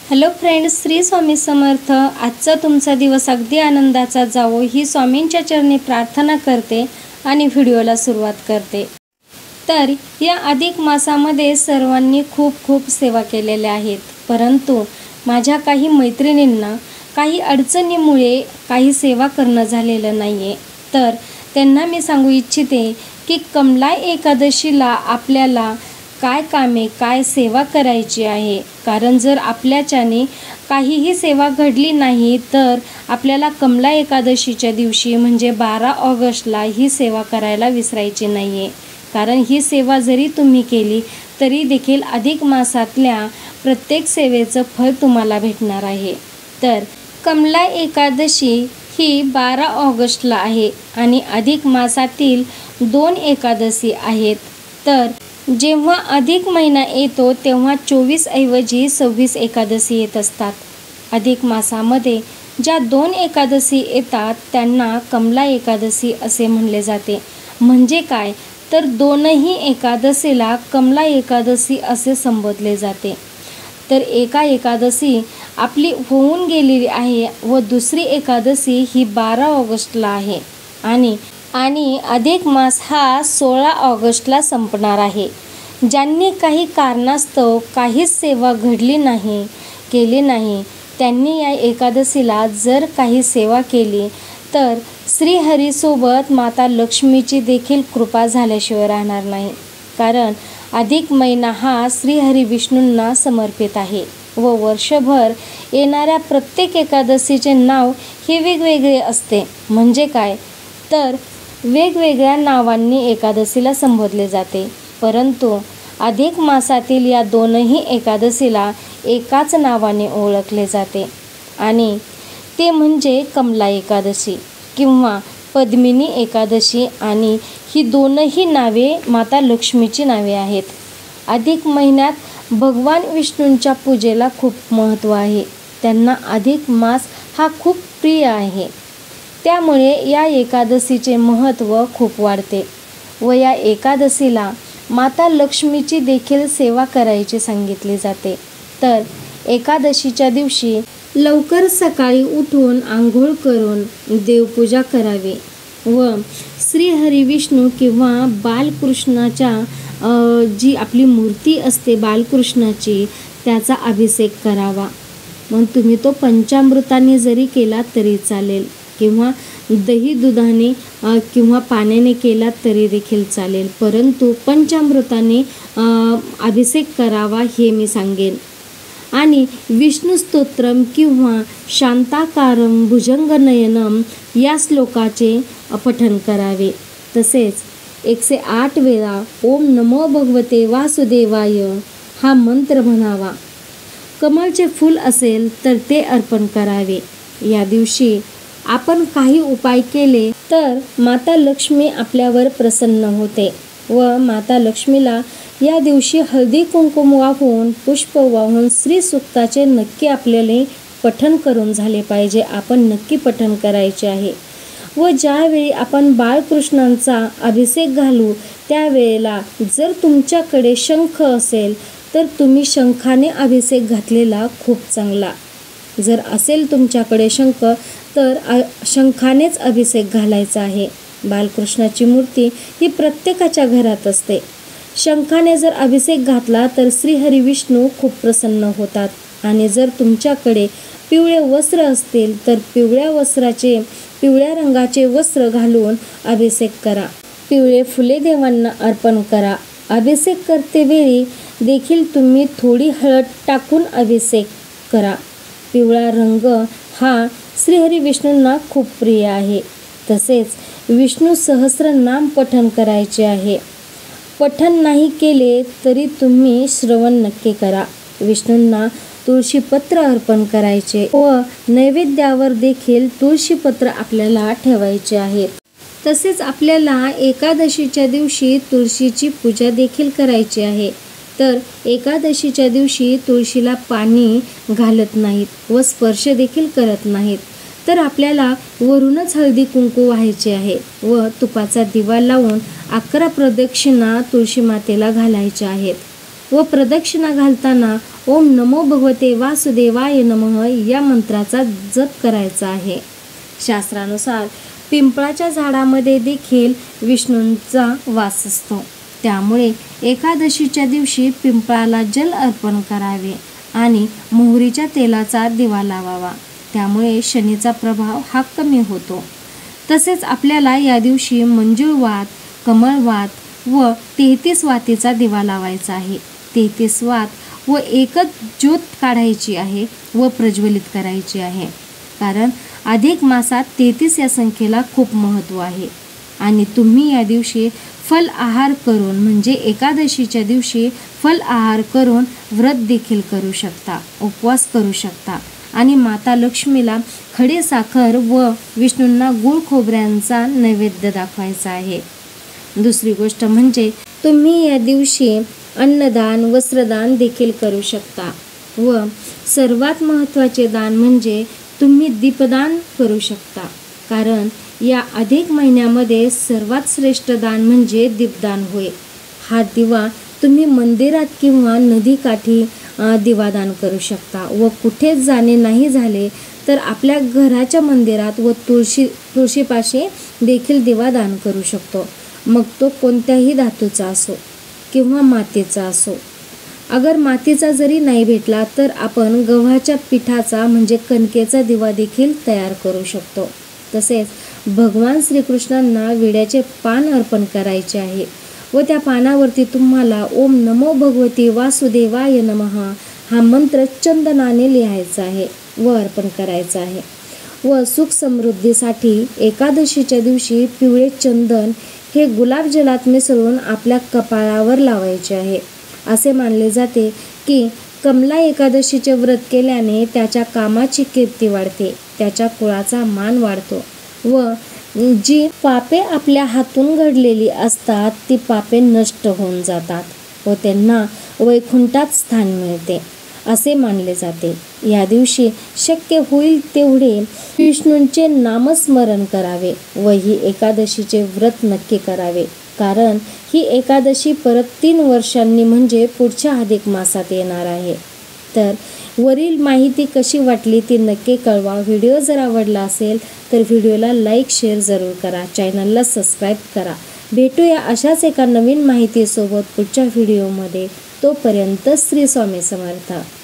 Hello friends, Shri Swami Samarth. आजचा तुमचा दिवस अगदी आनंदाचा जावो ही स्वामींच्या चरणी प्रार्थना करते आणि व्हिडिओला सुरुवात करते. तर या अधिक मासामध्ये सर्वांनी खूप खूप सेवा केलेल्या आहेत, परंतु माझ्या काही मैत्रिणींना काही अडचणीमुळे काही सेवा करणं झालेलं नाही आहे. तर त्यांना मी सांगू इच्छिते की कमला एकादशीला आपल्याला काय कामे काय सेवा करायची आहे. कारण जर आपल्याच्याने काहीही सेवा घडली नाही तर आपल्याला कमला एकादशीच्या दिवशी म्हणजे 12 ऑगस्टला ही सेवा करायला विसरायची नाही आहे. कारण ही सेवा जरी तुम्ही केली तरी देखील अधिक मासातल्या प्रत्येक सेवेचं फळ तुम्हाला भेटणार आहे. तर कमला एकादशी ही 12 ऑगस्टला आहे आणि अधिक मासातील 2 एकादशी आहेत. तर जेव्हा अधिक महिना येतो तेव्हा 24 ऐवजी 26 एकादशी येत असतात. अधिक मासामध्ये ज्या 2 एकादशी येतात त्यांना कमला एकादशी असे म्हणले जाते. म्हणजे काय तर दोनही एकादशीला कमला एकादशी असे संबोधले जाते. तर एका एकादशी आपली होऊन गेलेली आहे व दुसरी एकादशी ही 12 ऑगस्टला आहे आणि अधिक मास हा 16 ऑगस्टला संपणार आहे. ज्यांनी काही कारणास्तव काहीच सेवा घडली नाही केली नाही त्यांनी या एकादशीला जर काही सेवा केली तर श्रीहरीसोबत माता लक्ष्मीची देखील कृपा झाल्याशिवाय राहणार नाही. कारण अधिक महिना हा श्रीहरी विष्णूंना समर्पित आहे व वर्षभर येणाऱ्या प्रत्येक एकादशीचे नाव हे वेगवेगळे असते. म्हणजे काय तर वेगवेगळ्या नावांनी एकादशीला संबोधले जाते, परंतु अधिक मासातील या दोनही एकादशीला एकाच नावाने ओळखले जाते आणि ते म्हणजे कमला एकादशी किंवा पद्मिनी एकादशी. आणि ही दोनही नावे माता लक्ष्मीची नावे आहेत. अधिक महिन्यात भगवान विष्णूंच्या पूजेला खूप महत्त्व आहे. त्यांना अधिक मास हा खूप प्रिय आहे. त्यामुळे या एकादशीचे महत्त्व खूप वाढते व या एकादशीला माता लक्ष्मीची देखील सेवा करायची सांगितली जाते. तर एकादशीच्या दिवशी लवकर सकाळी उठून आंघोळ करून देवपूजा करावी व श्रीहरी विष्णू किंवा बालकृष्णाच्या जी आपली मूर्ती असते बालकृष्णाची त्याचा अभिषेक करावा. मग तुम्ही तो पंचामृताने जरी केला तरी चालेल किंवा दही दुधाने किंवा पाण्याने केला तरी देखील चालेल, परंतु पंचामृताने अभिषेक करावा हे मी सांगेन. आणि विष्णू स्तोत्रम किंवा शांताकारं भुजंगनयनम या श्लोकाचे पठण करावे. तसेच 108 वेळा ओम नमो भगवते वासुदेवाय हा मंत्र म्हणावा. कमळचे फूल असेल तर ते अर्पण करावे. या दिवशी आपण काही उपाय केले तर माता लक्ष्मी आपल्यावर प्रसन्न होते व माता लक्ष्मीला या दिवशी हळदी कुंकुम वाहून पुष्प वाहून श्री सूक्ताचे नक्की आपल्याला पठण करून झाले पाहिजे. आपण नक्की पठण करायचे आहे व ज्यावेळी आपण बाळकृष्णांचा अभिषेक घालू त्यावेळेला जर तुमच्याकडे शंख असेल तर तुम्ही शंखाने अभिषेक घातलेला खूप चांगला. जर असेल तुमच्याकडे शंख तर शंखानेच अभिषेक घालायचा आहे. बालकृष्णाची मूर्ती ही प्रत्येकाच्या घरात असते. शंखाने जर अभिषेक घातला तर श्रीहरी विष्णू खूप प्रसन्न होतात. आणि जर तुमच्याकडे पिवळे वस्त्र असतील तर पिवळ्या रंगाचे वस्त्र घालून अभिषेक करा. पिवळे फुले देवांना अर्पण करा. अभिषेक करतेवेळी देखील तुम्ही थोडी हळद टाकून अभिषेक करा. पिवळा रंग हा श्रीहरी विष्णूंना खूप प्रिय आहे. तसेच विष्णू सहस्रनाम पठण करायचे आहे. पठण नाही केले तरी तुम्ही श्रवण नक्की करा. विष्णूंना तुळशीपत्र अर्पण करायचे व नैवेद्यावर देखील तुळशीपत्र आपल्याला ठेवायचे आहे. तसेच आपल्याला एकादशीच्या दिवशी तुळशीची पूजा देखील करायची आहे. तर एकादशीच्या दिवशी तुळशीला पाणी घालत नाहीत व स्पर्श देखील करत नाहीत. तर आपल्याला वरूनच हळदी कुंकू व्हायचे आहे व तुपाचा दिवा लावून 11 प्रदक्षिणा तुळशी मातेला घालायच्या आहेत व प्रदक्षिणा घालताना ओम नमो भगवते वासुदेवाय नमः या मंत्राचा जप करायचा आहे. शास्त्रानुसार पिंपळाच्या झाडामध्ये देखील विष्णूंचा वास असतो. त्यामुळे एकादशीच्या दिवशी पिंपळाला जल अर्पण करावे आणि मोहरीच्या तेलाचा दिवा लावावा. त्यामुळे शनीचा प्रभाव हा कमी होतो. तसेच आपल्याला या दिवशी मंजुळवात, कमळवात व 33 वातीचा दिवा लावायचा आहे. 33 वात व एकच ज्योत काढायची आहे व प्रज्वलित करायची आहे. कारण अधिक मासात 33 या संख्येला खूप महत्त्व आहे. आणि तुम्ही या दिवशी फल आहार करून म्हणजे एकादशीच्या दिवशी फल आहार करून व्रत देखील करू शकता, उपवास करू शकता आणि माता लक्ष्मीला खडी साखर व विष्णूंना गुळ खोबऱ्यांचा नैवेद्य दाखवायचा आहे. दुसरी गोष्ट म्हणजे तुम्ही या दिवशी अन्नदान, वस्त्रदान देखील करू शकता व सर्वात महत्त्वाचे दान म्हणजे तुम्ही दीपदान करू शकता. कारण या अधिक महिन्यामध्ये सर्वात श्रेष्ठ दान म्हणजे दीपदान होय. हा दिवा तुम्ही मंदिरात किंवा नदीकाठी दिवादान करू शकता व कुठेच जाणे नाही झाले तर आपल्या घराच्या मंदिरात व तुळशीपाशी देखील दिवादान करू शकतो. मग तो कोणत्याही धातूचा असो किंवा मातीचा असो. अगर मातीचा जरी नाही भेटला तर आपण गव्हाच्या पिठाचा म्हणजे कणकेचा दिवा देखील तयार करू शकतो. तसेच भगवान श्रीकृष्णांना विड्याचे पान अर्पण करायचे आहे व त्या पानावरती तुम्हाला ओम नमो भगवते वासुदेवाय नमः हा मंत्र चंदनाने लिहायचा आहे व अर्पण करायचा आहे. व सुख समृद्धीसाठी एकादशीच्या दिवशी पिवळे चंदन हे गुलाबजलात मिसळून आपल्या कपाळावर लावायचे आहे. असे मानले जाते की कमला एकादशीचे व्रत केल्याने त्याच्या कामाची कीर्ती वाढते, त्याच्या कुळाचा मान वाढतो व जी पापे आपल्या हातून घडलेली असतात ती पापे नष्ट होऊन जातात व त्यांना वैकुंठात स्थान मिळते असे मानले जाते. या दिवशी शक्य होईल तेवढे विष्णूंचे नामस्मरण करावे व ही एकादशीचे व्रत नक्की करावे. कारण ही एकादशी परत 3 वर्षांनी म्हणजे पुढच्या अधिक मासात येणार आहे. तर वरील माहिती कशी वाटली ती नक्की कळवा. व्हिडिओ जर आवडला असेल तर व्हिडिओला लाईक, शेअर जरूर करा. चॅनलला सबस्क्राईब करा. भेटूया अशाच एका नवीन माहितीसोबत पुढच्या व्हिडिओमध्ये. तोपर्यंत श्री स्वामी समर्थ.